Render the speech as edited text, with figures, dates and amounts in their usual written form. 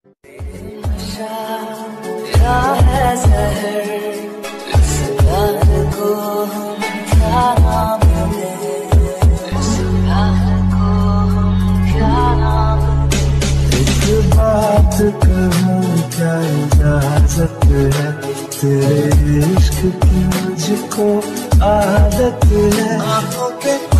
तेरा है ज़हर, इस यार को हम क्या नाम दें, इस यार को हम क्या नाम दें। एक बात कहूँ क्या इजाजत है, तेरे इश्क की मुझको आदत है। आँखों पे